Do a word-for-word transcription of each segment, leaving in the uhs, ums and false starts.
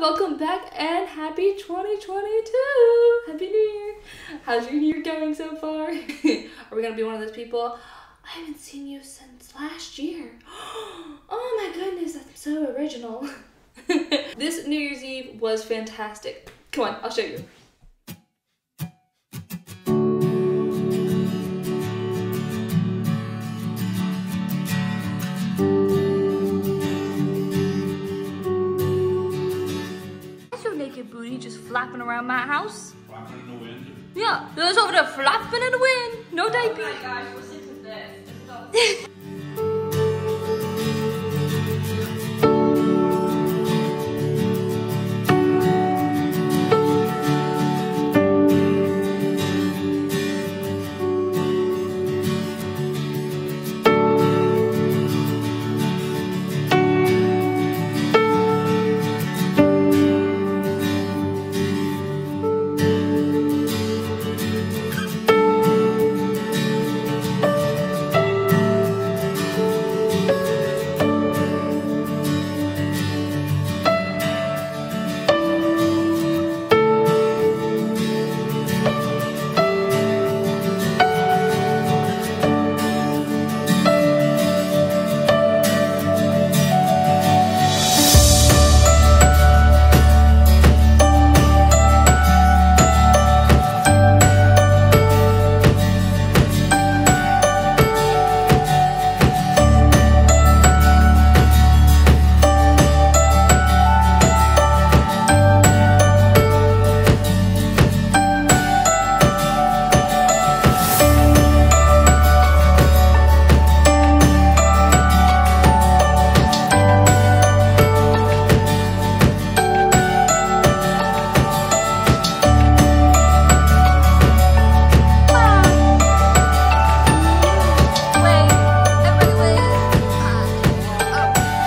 welcome back and happy twenty twenty-two. Happy New Year. How's your year going so far? Are we gonna be one of those people? I haven't seen you since last year. Oh my goodness, that's so original. This New Year's Eve was fantastic. Come on, I'll show you. Naked booty just flapping around my house. Flapping in the wind? Yeah, there's over there flapping in the wind. No diaper. Oh my gosh, listen to this. This is all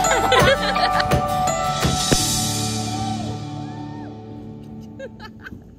Ha ha ha!